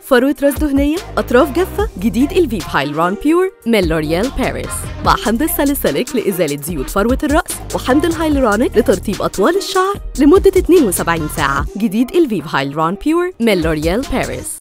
فروة راس دهنية، أطراف جافة، جديد الفيف هايلورون بيور من لوريال باريس، مع حمض الساليسيليك لإزالة زيوت فروة الرأس، وحمض الهايلورونيك لترطيب أطوال الشعر لمدة 72 ساعة. جديد الفيف هايلورون بيور من لوريال باريس.